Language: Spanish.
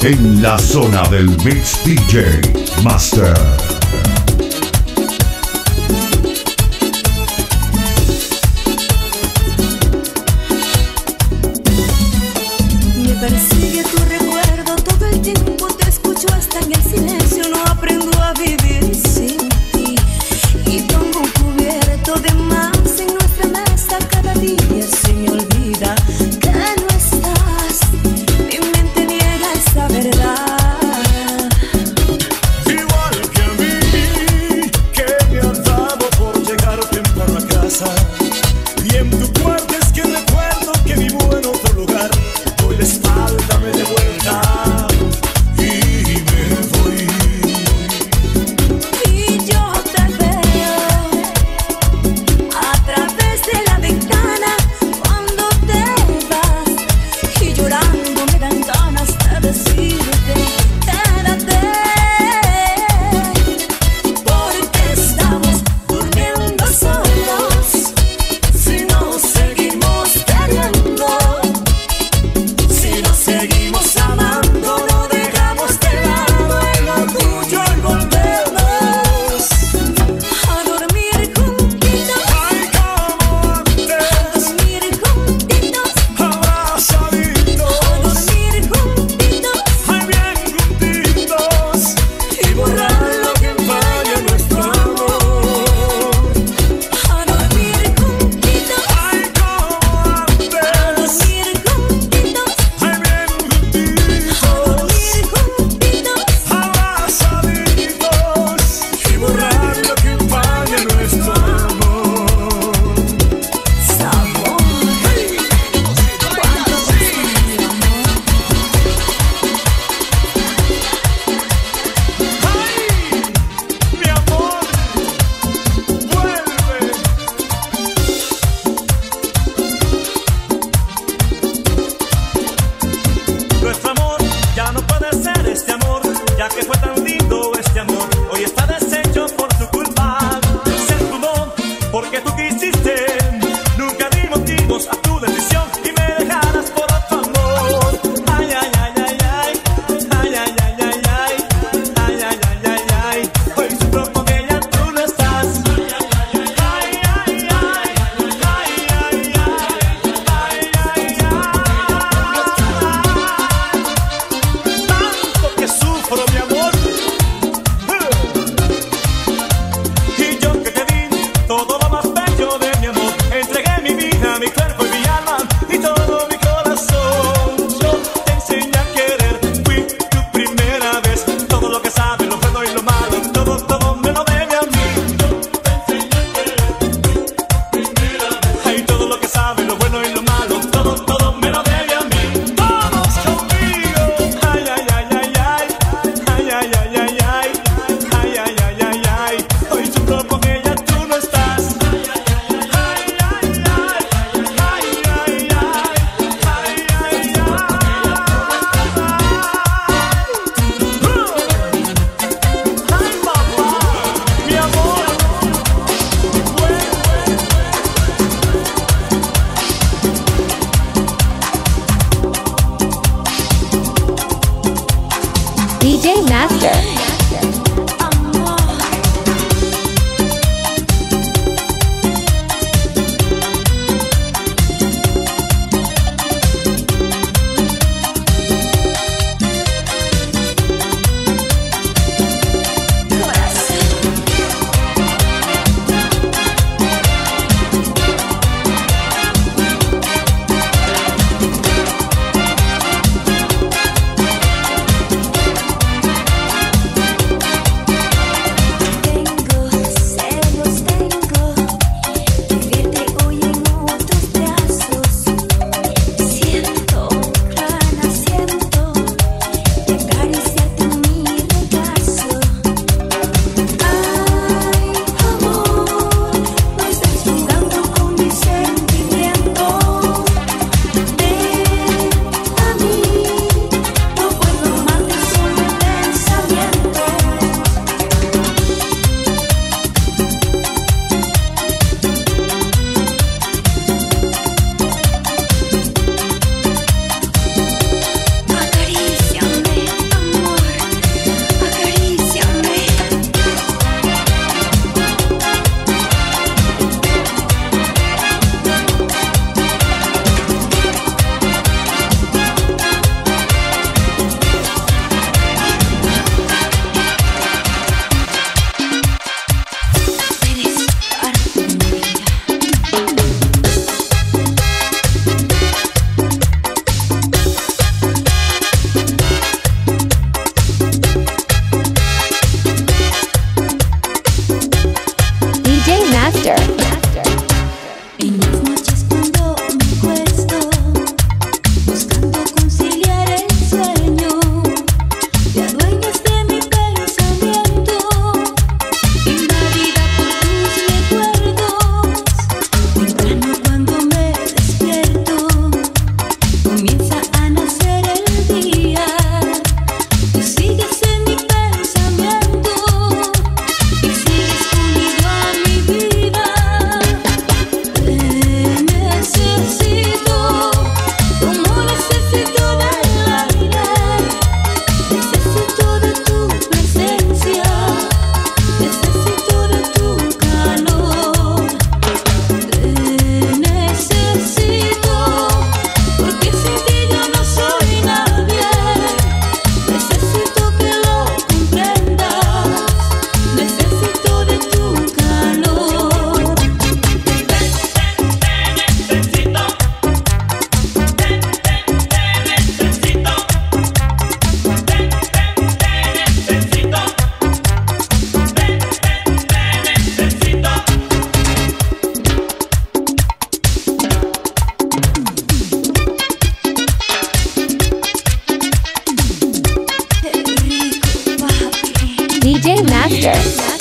En la zona del Mix DJ Master. Me persigue tu recuerdo todo el tiempo, te escucho hasta en el silencio, no aprendo a vivir sin ti. Y pongo un cubierto de más en nuestra mesa, cada día se me olvida que no estás. Mi mente niega esa verdad. Igual que a mí, que me han dado por llegar temprano a casa. Y en tu cuarto es que recuerdo que vivo en otro lugar. Doy la espalda, me de vuelta y me voy. Y yo te veo a través de la ventana cuando te vas, y llorando me dan ganas de decirte quédate, porque estamos durmiendo solos. Si nos seguimos queriendo, si nos seguimos amando, no dejamos de lado en lo tuyo y volvemos a dormir juntitos, Ay, como antes, a dormir juntitos, abrazaditos, a dormir juntitos, ay, bien juntitos, y borrar lo que empaña nuestro amor. A dormir juntitos, ay, como antes, a dormir juntitos, ay, bien juntitos, a dormir juntitos, abrazaditos, y borrar lo que empaña nuestro amor. sabor. Cuánto extraño, amor. Ay, mi amor, vuelve. Nuestro amor ya no puede ser este amor, ya que fue tan lindo este amor. Hoy está deshecho por tu culpa. Se esfumó porque tú quisiste. Nunca di motivos a tu decisión y me dejarás por otro amor. Ay, ay, ay, ay, ay. Ay, ay, ay, ay, ay. Ay, ay, ay, ay, ay. Hoy sufro porque ya tú no estás. Ay, ay, ay, ay. Ay, ay, ay, ay. Tanto que sufro, mi amor. Y yo que te di todo lo más bello de mi amor. Entregué mi vida, mi cuerpo y mi alma y todo mi corazón. Yo te enseñé a querer, fui tu primera vez. Todo lo que sabes, lo bueno y lo malo, todo me lo debe a mí. Yo te enseñé a querer, fui tu primera vez. Ay, todo lo que sabes, lo bueno y lo malo, todo me lo debe a mí. Vamos conmigo. Ay, ay, ay, ay, ay. Ay, ay, ay, ay, ay. Ay, ay, ay, ay, ay. Hoy sufro porque ya tú no estás. Ay, ay, ay, ay, ay. Ay, ay, ay, ay, ay. Ay, papá, mi amor, vuelve. DJ Master. Amor. DJ Master.